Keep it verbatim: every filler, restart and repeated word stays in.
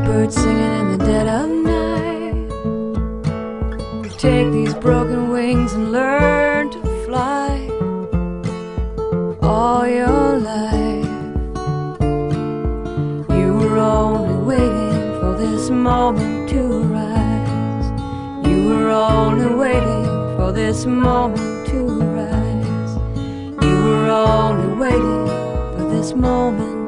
birds singing in the dead of night. Take these broken wings and learn to fly. All your life you were only waiting for this moment to rise. You were only waiting for this moment to rise. You were only waiting for this moment